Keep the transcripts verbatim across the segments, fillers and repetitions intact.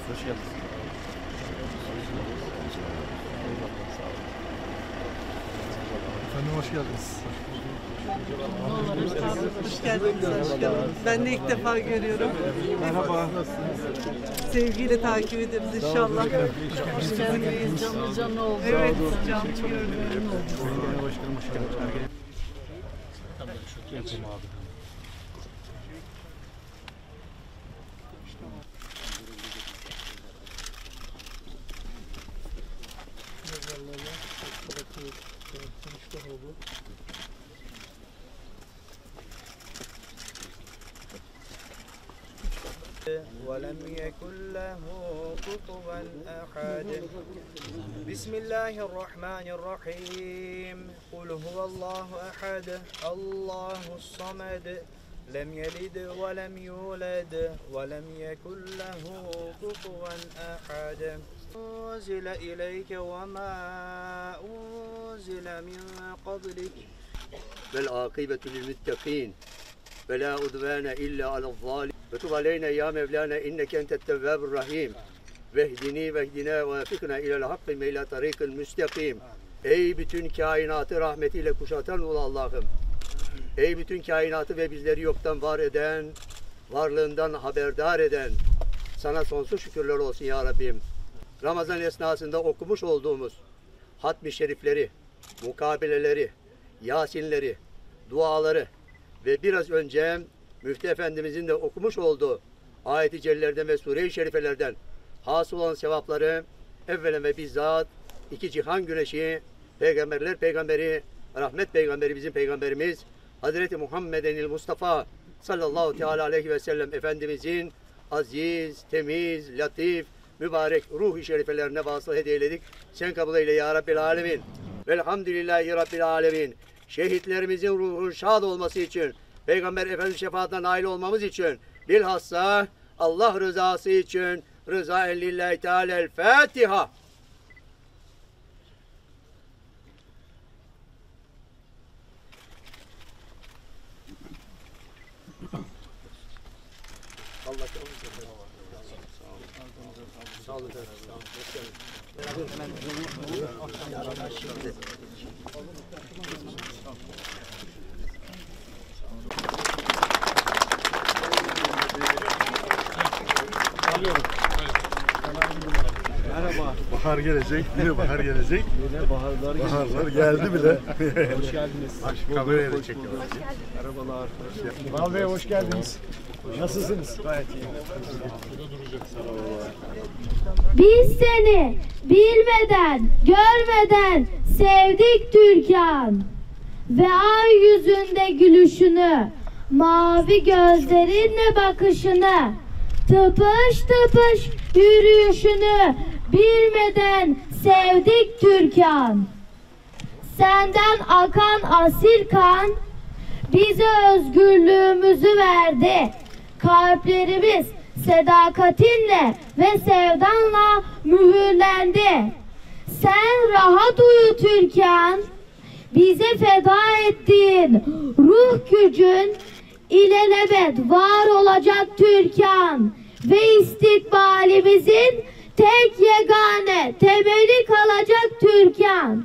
Hoş geldiniz. Efendim hoş geldiniz. Hoş geldiniz aşkım. Ben de ilk defa görüyorum. Merhaba. Sevgiyle takip ederiz inşallah. Hoş geldiniz. Canlı canlı oldu. Evet, canlı gördüm. Belediye başkanım hoş geldiniz. Yapayım abi. ولم يكن له كفوا أحد بسم الله الرحمن الرحيم قل هو الله أحد الله الصمد لم يلد ولم يولد ولم يكن له كفوا أحد أنزل إليك وما أنزل من قبلك والعاقبة للمتقين ولا عدوان إلا على الظالمين وتب علينا يا مولانا إنك أنت التواب الرحيم vehdini vehdina ve fikna ilel hakkı ve ila tarikil müstakim. Ey bütün kainatı rahmetiyle kuşatan ol Allah'ım. Ey bütün kainatı ve bizleri yoktan var eden, varlığından haberdar eden, sana sonsuz şükürler olsun ya Rabbim. Ramazan esnasında okumuş olduğumuz hatmi şerifleri, mukabeleleri, yasinleri, duaları ve biraz önce Müftü Efendimizin de okumuş olduğu ayet-i cellelerden ve sure-i şerifelerden hasıl olan sevapları evvelen ve bizzat iki cihan güneşi, peygamberler peygamberi, rahmet peygamberi bizim peygamberimiz Hazreti Muhammedenil Mustafa sallallahu teala aleyhi ve sellem Efendimizin aziz, temiz, latif, mübarek ruh-i şerifelerine vasıl hediyeledik. Sen kabul eyle ya Rabbil alemin. Velhamdülillahi Rabbil alemin. Şehitlerimizin ruhun şad olması için, Peygamber Efendimiz şefaatine nail olmamız için, bilhassa Allah rızası için rıza lillahi teala'l Fatiha. Allah sağ olun. Merhaba. Bahar gelecek, yine bahar gelecek. Yine baharlar geldi. Baharlar geldi bile. Hoş geldiniz. Kamerayla çekiyoruz. Merhabalar. Val Bey hoş geldiniz. Nasılsınız? Gayet iyi. Biz seni bilmeden, görmeden sevdik Türkan. Ve ay yüzünde gülüşünü, mavi gözlerinle bakışını, tıpış tıpış yürüyüşünü bilmeden sevdik Türkan. Senden akan asil kan bize özgürlüğümüzü verdi. Kalplerimiz sadakatinle ve sevdanla mühürlendi. Sen rahat uyu Türkan, bize feda ettiğin ruh gücün ilelebet var olacak Türkan ve istikbalimizin tek yegane temeli kalacak Türkan.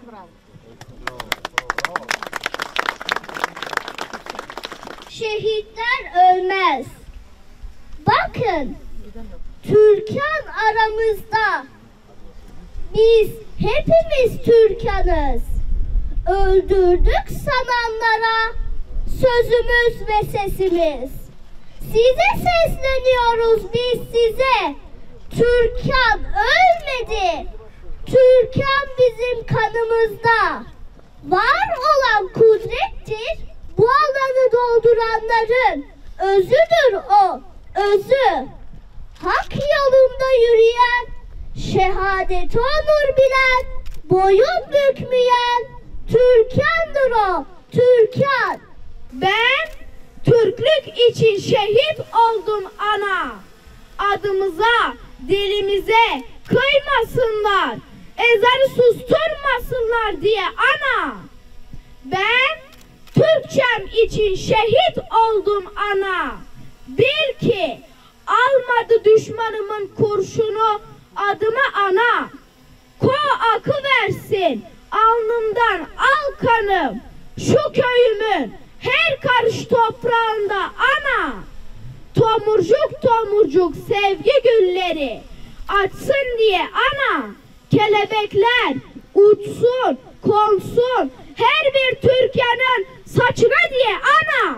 Şehitler ölmez. Bakın, Türkan aramızda. Biz hepimiz Türkanız. Öldürdük sananlara sözümüz ve sesimiz. Size sesleniyoruz biz size. Türkan ölmedi. Türkan bizim kanımızda. Var olan kudrettir. Bu alanı dolduranların özüdür o, özü. Hak yolunda yürüyen, şehadeti onur bilen, boyun bükmeyen Türkan'dır o, Türkan. Ben Türklük için şehit oldum ana. Adımıza, dilimize kıymasınlar, ezanı susturmasınlar diye ana. Ben Türkçem için şehit oldum ana. Bil ki almadı düşmanımın kurşunu, adıma ana. Ko akı versin, alnımdan al kanım, şu köyümün her karış toprağında ana. Tomurcuk tomurcuk sevgi gülleri açsın diye ana. Kelebekler uçsun, konsun her bir Türkiye'nin saçına diye ana.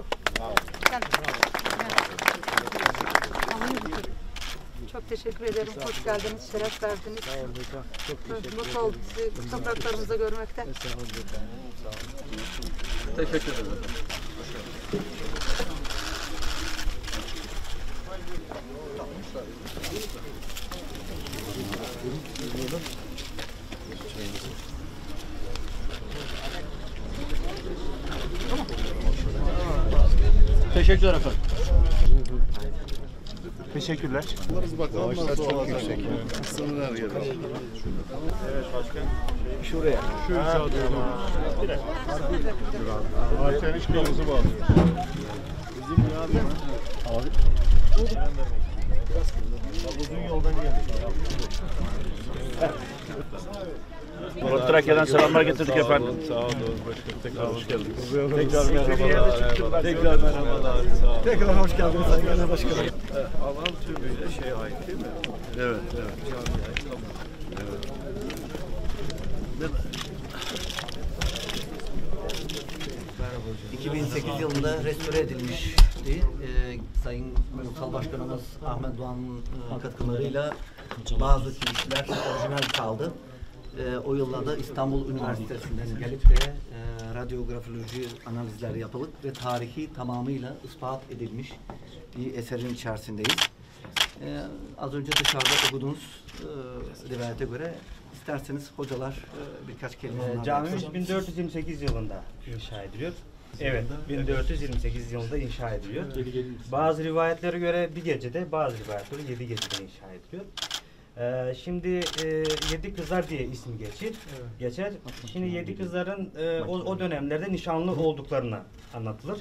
Çok teşekkür ederim. Hoş geldiniz, şeref verdiniz. Mutlu olduk sizi topraklarımızda görmekten. Teşekkür ederim. Teşekkürler efendim. Teşekkürler. Ağaçlar çok yüksek. Sınır her yerde. Evet başkan. Şuraya. Şu sağa doğru. Ağaçların hiç kılavuzu bağlı. Bizim ya abi. Abi. Uzun yoldan geldik. Trakya'dan selamlar getirdik efendim. Sağ olun başkanım. Tekrar hoş geldiniz. Tekrar merhabalar. Tekrar merhabalar. Sağ olun. Tekrar hoş geldiniz Sayın Başkanım. Alan tümüyle şey ait değil mi? Evet, evet. iki bin sekiz yılında restore edilmişti. Ee, Sayın Ulusal Başkanımız Ahmet Doğan'ın e, katkılarıyla bazı kirişler orijinal kaldı. Ee, o yıllarda İstanbul Üniversitesi'nden gelip de e, radyografoloji analizleri yapılıp ve tarihi tamamıyla ispat edilmiş bir eserin içerisindeyiz. Ee, az önce dışarıda okuduğunuz e, rivayete göre isterseniz hocalar e, birkaç kelime Ee, onlardan camimiz bin dört yüz yirmi sekiz yılında inşa ediliyor. Evet, bin dört yüz yirmi sekiz yılında inşa ediliyor. Bazı rivayetlere göre bir gecede, bazı rivayetlere yedi gecede inşa ediliyor. Ee, şimdi e, Yedi Kızlar diye ismi geçir, geçer. Şimdi Yedi Kızlar'ın e, o, o dönemlerde nişanlı olduklarını anlatılır.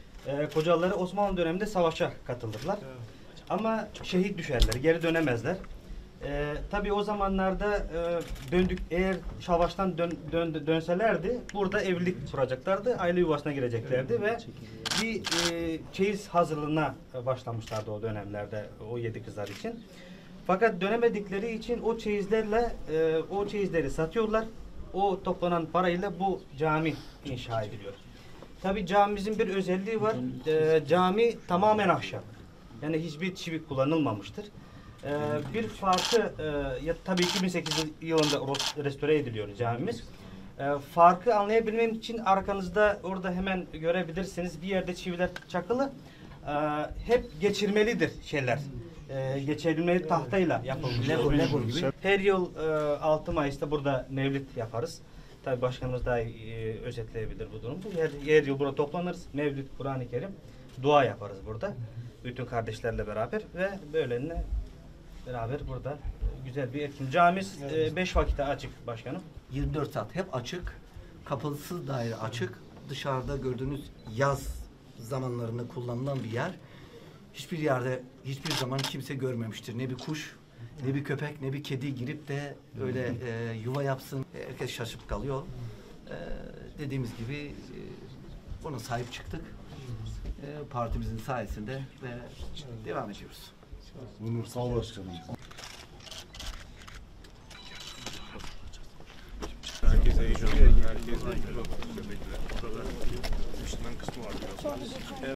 E, kocaları Osmanlı döneminde savaşa katılırlar. Ama şehit düşerler, geri dönemezler. Ee, tabii o zamanlarda e, döndük eğer savaştan dön, dön, dönselerdi burada evlilik kuracaklardı, aile yuvasına gireceklerdi ve bir e, çeyiz hazırlığına başlamışlardı o dönemlerde o yedi kızlar için. Fakat dönemedikleri için o çeyizlerle e, o çeyizleri satıyorlar. O toplanan parayla bu cami inşa ediliyor. Tabii camimizin bir özelliği var. E, cami tamamen ahşap. Yani hiçbir çivi kullanılmamıştır. Ee, bir farkı, e, ya, tabii iki bin sekiz yılında restore ediliyor camimiz. Ee, farkı anlayabilmem için arkanızda orada hemen görebilirsiniz. Bir yerde çiviler çakılı. Ee, hep geçirmelidir şeyler. Ee, geçirilmeli tahtayla yapılmış. Lego, Lego gibi. Her yıl e, altı Mayıs'ta burada mevlid yaparız. Tabii başkanımız daha iyi e, özetleyebilir bu durumu. Her, her yıl burada toplanırız. Mevlid, Kur'an-ı Kerim, dua yaparız burada. Bütün kardeşlerle beraber ve böylene beraber burada güzel bir etkinlik. Camimiz e, beş vakitte açık başkanım. yirmi dört saat hep açık. Kapısız daire açık. Dışarıda gördüğünüz yaz zamanlarında kullanılan bir yer. Hiçbir yerde hiçbir zaman kimse görmemiştir. Ne bir kuş, ne bir köpek, ne bir kedi girip de öyle e, yuva yapsın. Herkes şaşıp kalıyor. E, dediğimiz gibi e, ona sahip çıktık. E, partimizin sayesinde ve devam ediyoruz. Onur sağ ol başkanım. Herkese iyi günler. Herkese iyi günler. Burada Müslüman kısmı var.